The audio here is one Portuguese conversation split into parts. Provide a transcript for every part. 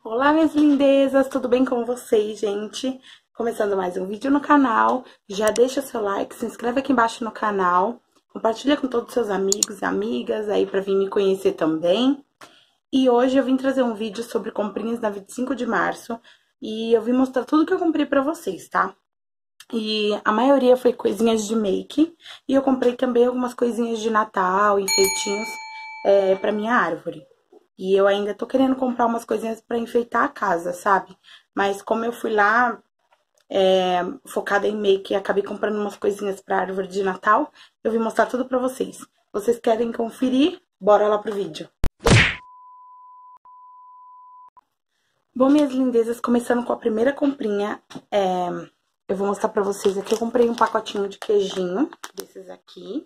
Olá, minhas lindezas, tudo bem com vocês, gente? Começando mais um vídeo no canal, já deixa seu like, se inscreve aqui embaixo no canal, compartilha com todos os seus amigos e amigas aí pra vir me conhecer também. E hoje eu vim trazer um vídeo sobre comprinhas na 25 de março e eu vim mostrar tudo que eu comprei pra vocês, tá? E a maioria foi coisinhas de make e eu comprei também algumas coisinhas de Natal, enfeitinhos pra minha árvore. E eu ainda tô querendo comprar umas coisinhas pra enfeitar a casa, sabe? Mas como eu fui lá focada em make e acabei comprando umas coisinhas pra árvore de Natal, eu vim mostrar tudo pra vocês. Vocês querem conferir? Bora lá pro vídeo. Bom, minhas lindezas, começando com a primeira comprinha, eu vou mostrar pra vocês aqui. Eu comprei um pacotinho de queijinho, desses aqui.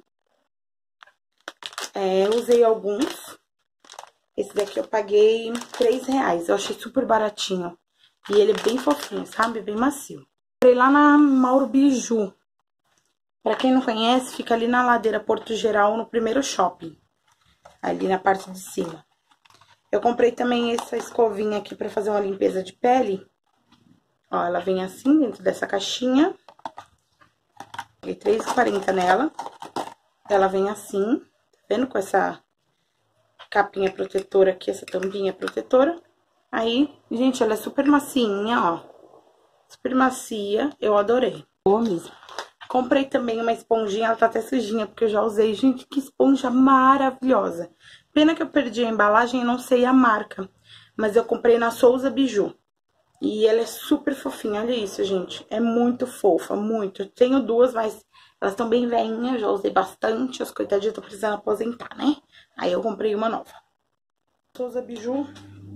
Eu usei alguns. Esse daqui eu paguei R$3. Eu achei super baratinho. E ele é bem fofinho, sabe? Bem macio. Comprei lá na Mauro Biju. Pra quem não conhece, fica ali na ladeira Porto Geral, no primeiro shopping. Ali na parte de cima. Eu comprei também essa escovinha aqui pra fazer uma limpeza de pele. Ó, ela vem assim, dentro dessa caixinha. Paguei R$3,40 nela. Ela vem assim, tá vendo? Com essa capinha protetora aqui, essa tampinha protetora. Aí, gente, ela é super macinha, ó. Super macia, eu adorei. Boa mesmo. Comprei também uma esponjinha, ela tá até sujinha, porque eu já usei. Gente, que esponja maravilhosa. Pena que eu perdi a embalagem e não sei a marca. Mas eu comprei na Souza Biju. E ela é super fofinha, olha isso, gente. É muito fofa, muito. Eu tenho duas, mas elas estão bem velhinhas, já usei bastante. As coitadinhas estão precisando aposentar, né? Aí eu comprei uma nova. Souza Biju,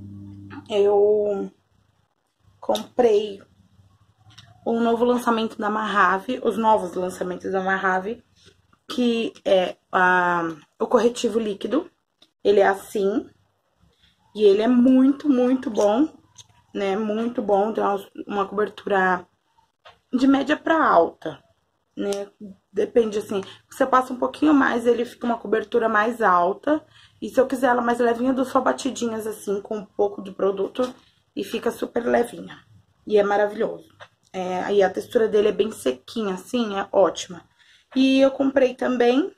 eu comprei um novo lançamento da Mahave, os novos lançamentos da Mahave, que é o corretivo líquido. Ele é assim, e ele é muito, muito bom, né? Muito bom, tem uma cobertura de média pra alta, né? Depende, assim, você passa um pouquinho mais, ele fica uma cobertura mais alta. E se eu quiser ela mais levinha, eu dou só batidinhas, assim, com um pouco de produto e fica super levinha. E é maravilhoso. Aí a textura dele é bem sequinha, assim, é ótima. E eu comprei também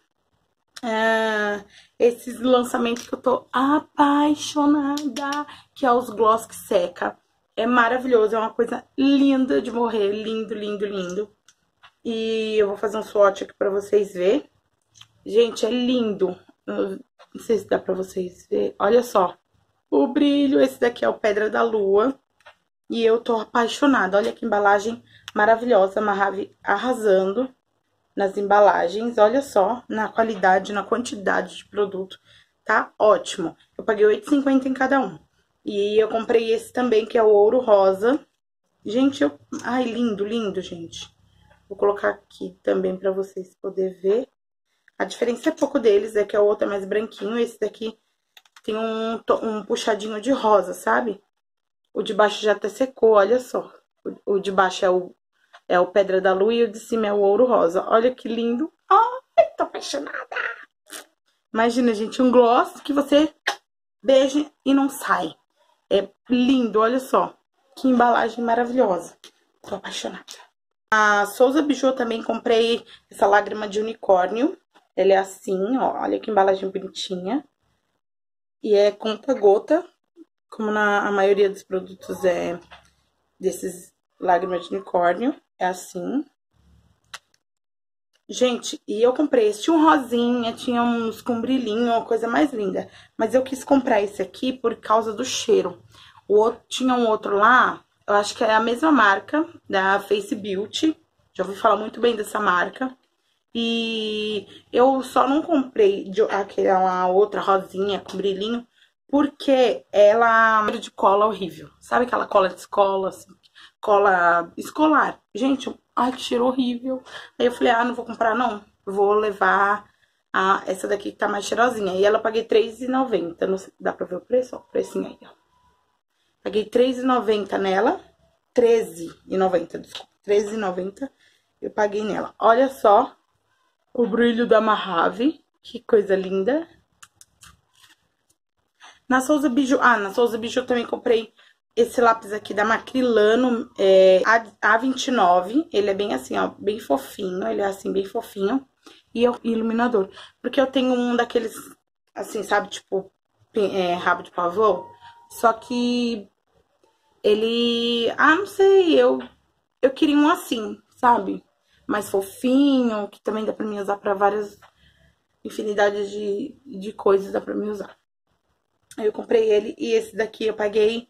esses lançamentos que eu tô apaixonada, que é os gloss que seca. É maravilhoso, é uma coisa linda de morrer, lindo, lindo, lindo. E eu vou fazer um swatch aqui pra vocês verem. Gente, é lindo. Não sei se dá pra vocês verem. Olha só o brilho. Esse daqui é o Pedra da Lua. E eu tô apaixonada. Olha que embalagem maravilhosa. Mahave arrasando nas embalagens. Olha só, na qualidade, na quantidade de produto. Tá ótimo. Eu paguei R$8,50 em cada um. E eu comprei esse também, que é o Ouro Rosa. Gente, ai, lindo, lindo, gente. Vou colocar aqui também pra vocês poderem ver. A diferença é pouco deles, é que o outro é mais branquinho. Esse daqui tem um puxadinho de rosa, sabe? O de baixo já até secou, olha só. O de baixo é o Pedra da Lua e o de cima é o Ouro Rosa. Olha que lindo. Ai, tô apaixonada. Imagina, gente, um gloss que você beija e não sai. É lindo, olha só. Que embalagem maravilhosa. Tô apaixonada. A Souza Biju eu também comprei essa lágrima de unicórnio. Ela é assim, ó. Olha que embalagem bonitinha. E é conta-gota, como a maioria dos produtos desses lágrimas de unicórnio. É assim. Gente, e eu comprei esse. Tinha um rosinha, tinha uns com brilhinho, uma coisa mais linda. Mas eu quis comprar esse aqui por causa do cheiro. Tinha um outro lá, eu acho que é a mesma marca, da Face Beauty. Já ouvi falar muito bem dessa marca. E eu só não comprei aquela outra rosinha com brilhinho, porque ela é de cola horrível. Sabe aquela cola de escola, assim? Cola escolar. Gente, ai, que cheiro horrível. Aí eu falei, não vou comprar não. Vou levar essa daqui que tá mais cheirosinha. E ela eu paguei R$3,90. Não sei, dá pra ver o preço? Ó, o precinho aí, ó. Paguei R$3,90 nela. R$13,90, desculpa. R$13,90 eu paguei nela. Olha só o brilho da Mahave. Que coisa linda. Na Souza Biju, na Souza Biju eu também comprei esse lápis aqui da Macrilano, é A29. Ele é bem assim, ó, bem fofinho. Ele é assim, bem fofinho. E é iluminador. Porque eu tenho um daqueles, assim, sabe, tipo, rabo de pavão. Só que ele... Ah, não sei, eu queria um assim, sabe? Mais fofinho, que também dá pra mim usar pra várias infinidades de coisas, dá pra mim usar. Aí eu comprei ele e esse daqui eu paguei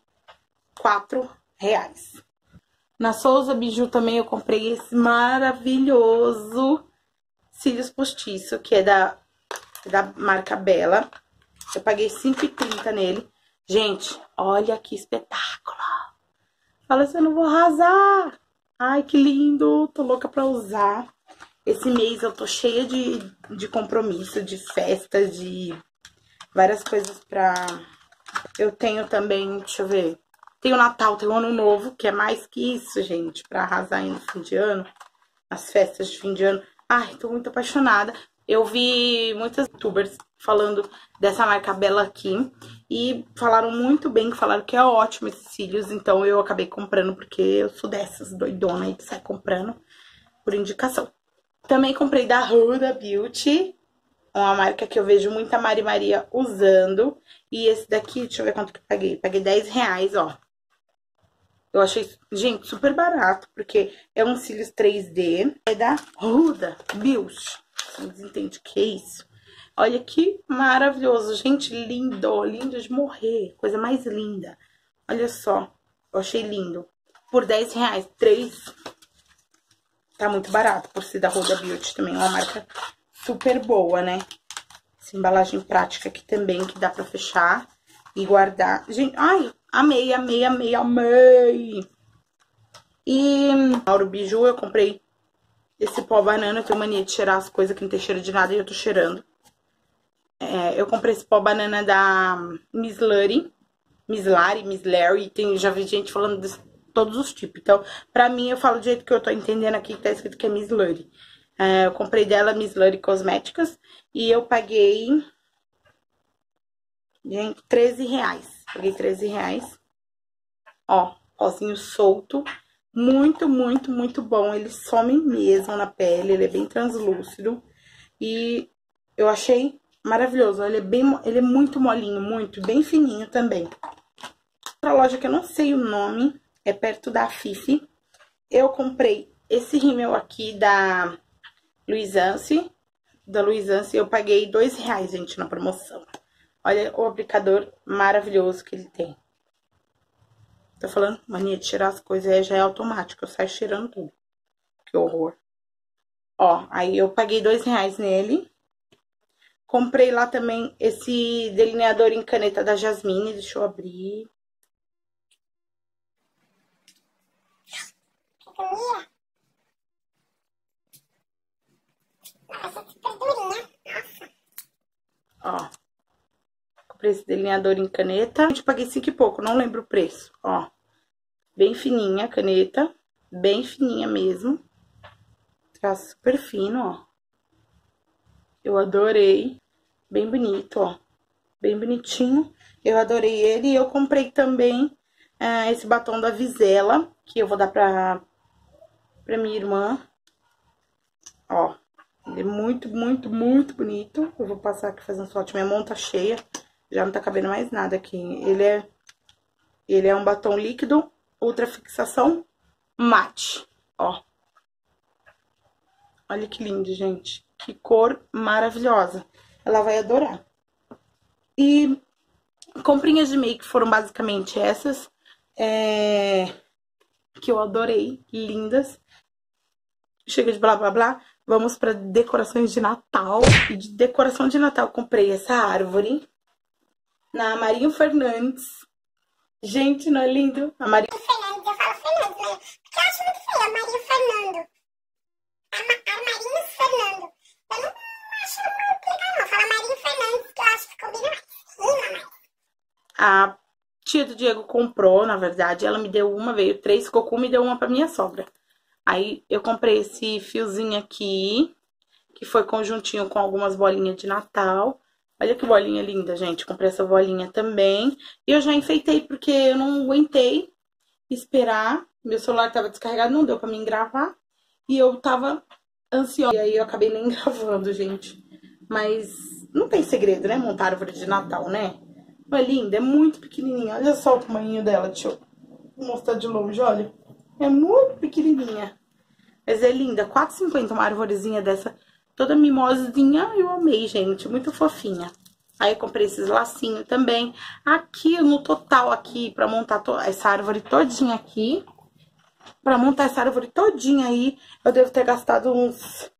R$4. Na Souza Biju também eu comprei esse maravilhoso cílios postiço, que é da marca Bella. Eu paguei R$5,30 nele. Gente, olha que espetáculo. Fala assim, eu não vou arrasar. Ai, que lindo. Tô louca pra usar. Esse mês eu tô cheia de compromisso, de festas, de várias coisas pra... Eu tenho também, deixa eu ver... Tem o Natal, tem o Ano Novo, que é mais que isso, gente, pra arrasar aí no fim de ano, as festas de fim de ano. Ai, tô muito apaixonada. Eu vi muitas youtubers falando dessa marca Bella aqui e falaram muito bem, falaram que é ótimo esses cílios, então eu acabei comprando porque eu sou dessas doidona aí que sai comprando por indicação. Também comprei da Huda Beauty, uma marca que eu vejo muita Mari Maria usando. E esse daqui, deixa eu ver quanto que eu paguei. Paguei R$10, ó. Eu achei, gente, super barato, porque é um cílios 3D. É da Huda Beauty. Vocês entendem o que é isso? Olha que maravilhoso, gente, lindo, lindo de morrer. Coisa mais linda. Olha só, eu achei lindo. Por R$10, 3... Tá muito barato, por ser da Huda Beauty também. É uma marca super boa, né? Essa embalagem prática aqui também, que dá pra fechar e guardar. Gente, ai, amei, amei, amei, amei! E Mauro Biju, eu comprei esse pó banana. Eu tenho mania de cheirar as coisas que não tem cheiro de nada e eu tô cheirando. Eu comprei esse pó banana da Miss Larry. Já vi gente falando de todos os tipos. Então, pra mim, eu falo do jeito que eu tô entendendo aqui, que tá escrito que é Miss Larry. Eu comprei dela Miss Larry Cosméticas e eu paguei, gente, R$13. Paguei R$13. Ó, pozinho solto. Muito, muito, muito bom. Ele some mesmo na pele, ele é bem translúcido. E eu achei maravilhoso. Ele é muito molinho, muito, bem fininho também. Outra loja que eu não sei o nome, é perto da Fifi. Eu comprei esse rímel aqui da Luisance. Eu paguei R$2, gente, na promoção. Olha o aplicador maravilhoso que ele tem. Tô falando, mania de tirar as coisas já é automático. Eu saio cheirando tudo. Que horror. Ó, aí eu paguei R$2 nele. Comprei lá também esse delineador em caneta da Jasmine. Deixa eu abrir. Nossa, super durinha. Nossa. Ó. Comprei esse delineador em caneta. Eu paguei 5 e pouco, não lembro o preço. Ó. Bem fininha a caneta. Bem fininha mesmo. Traço super fino, ó. Eu adorei. Bem bonito, ó. Bem bonitinho. Eu adorei ele. E eu comprei também esse batom da Visela, que eu vou dar pra minha irmã. Ó. Ele é muito, muito, muito bonito. Eu vou passar aqui fazendo swatch. Minha mão tá cheia. Já não tá cabendo mais nada aqui. Ele é um batom líquido, ultra fixação, mate. Ó. Olha que lindo, gente. Que cor maravilhosa. Ela vai adorar. E comprinhas de make foram basicamente essas. Que eu adorei. Lindas. Chega de blá, blá, blá. Vamos para decorações de Natal. E de decoração de Natal, eu comprei essa árvore na Marinho Fernandes. Gente, não é lindo? A Marinho Fernandes, eu falo Fernandes, né? Porque eu acho muito feio a Marinho Fernando. A Marinho Fernando. Eu não acho muito legal, não. Fala Marinho Fernandes, que eu acho que combina mais. Rima mais. A tia do Diego comprou, na verdade. Ela me deu uma, veio 3, Cocu me deu uma pra minha sogra. Aí, eu comprei esse fiozinho aqui, que foi conjuntinho com algumas bolinhas de Natal. Olha que bolinha linda, gente. Comprei essa bolinha também. E eu já enfeitei porque eu não aguentei esperar. Meu celular tava descarregado, não deu pra mim gravar. E eu tava ansiosa. E aí eu acabei nem gravando, gente. Mas não tem segredo, né? Montar árvore de Natal, né? Não é linda? É muito pequenininha. Olha só o tamanho dela. Deixa eu mostrar de longe, olha. É muito pequenininha. Mas é linda. R$4,50 uma arvorezinha dessa. Toda mimosinha. Eu amei, gente. Muito fofinha. Aí eu comprei esses lacinhos também. Aqui, no total aqui, pra montar essa árvore todinha aqui. Pra montar essa árvore todinha aí, eu devo ter gastado uns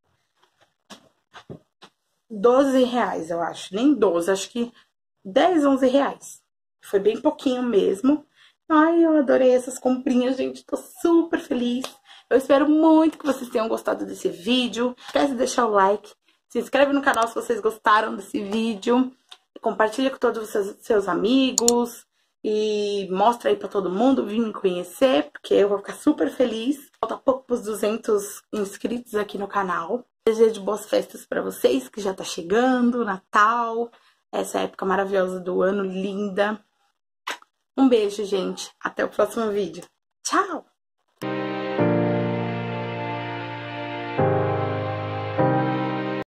R$12, eu acho. Nem 12, acho que 10, 11 reais. Foi bem pouquinho mesmo. Ai, eu adorei essas comprinhas, gente. Tô super feliz. Eu espero muito que vocês tenham gostado desse vídeo. Não esquece de deixar o like. Se inscreve no canal se vocês gostaram desse vídeo. Compartilha com todos os seus amigos. E mostra aí pra todo mundo vir me conhecer, porque eu vou ficar super feliz. Falta pouco pros 200 inscritos aqui no canal. Desejo boas festas pra vocês, que já tá chegando, Natal. Essa época maravilhosa do ano, linda. Um beijo, gente. Até o próximo vídeo. Tchau!